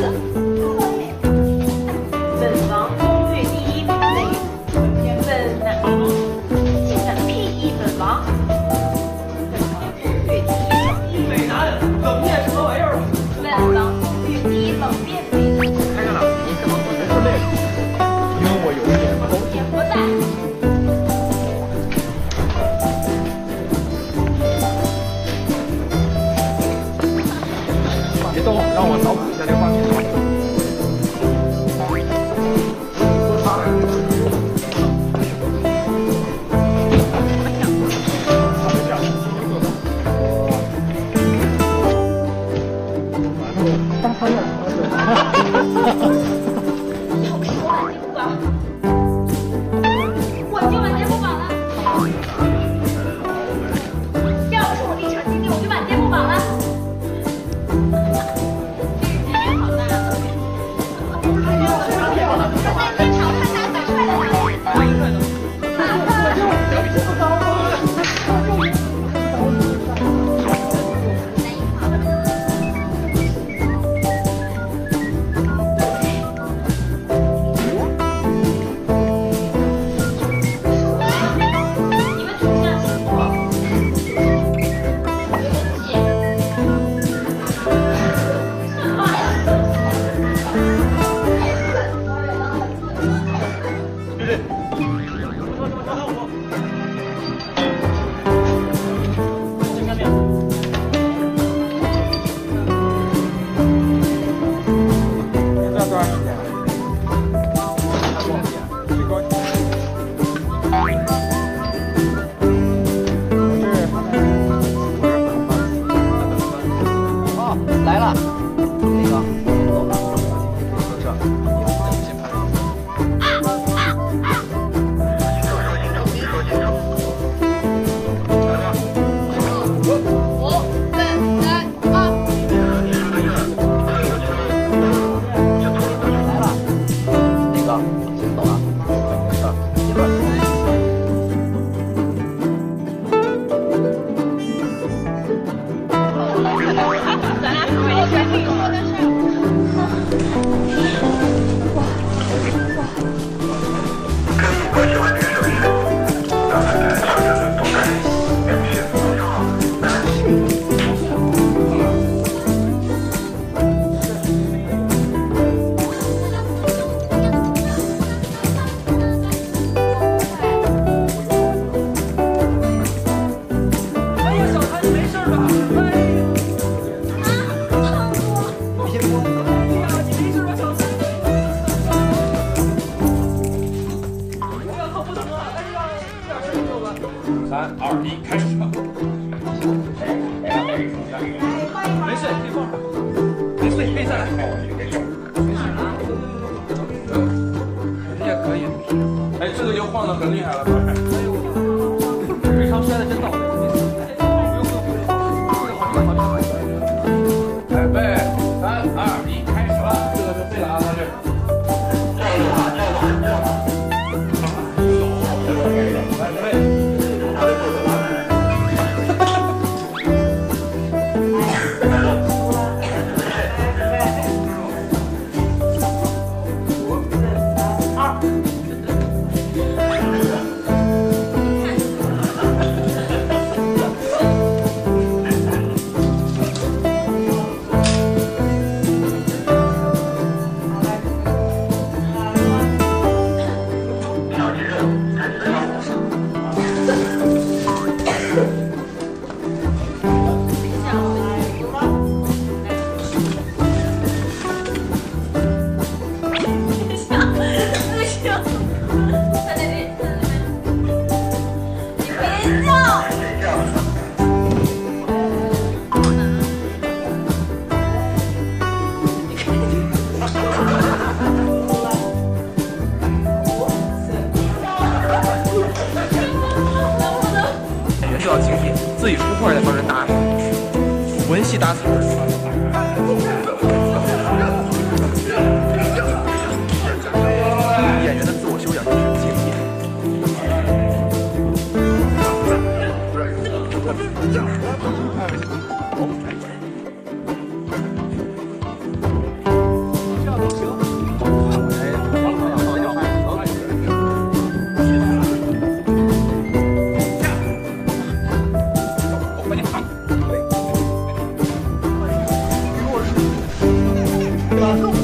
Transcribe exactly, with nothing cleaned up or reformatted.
本王攻略第一，本哪竟敢屁议本王？本王攻略第一， 美男，冷面什么玩意儿？ 本王攻略第一，冷面美男。 开开了，你怎么不能是妹子？因为我有一点狗眼不在。 别动，让我脑补一下这画面。大穿越。 我今晚节目榜了，要不是我立场坚定，我就晚节目榜了。 来了，那个走吧，宿舍，你先拍。 五、四、三、二。 来了，那个先走了，没事，一会儿。 咱俩是为了决定做的事。哇哇！ 我喜欢这个手势，让他在小镇的动态表现非常好。 哎呀，小谭，你没事吧？哎呀。 三二一，开始吧！ 没事，可以放会儿。没事，你可以再来。没事啊，这也可以。 哎，这个就晃得很厉害了， 哎呦，日常摔的真到位。 预备，三二一，开始吧！这个是对的啊，他是。 就要警惕自己出画再帮人搭，文戏搭词儿。演员的自我修养真是敬业。 吧？够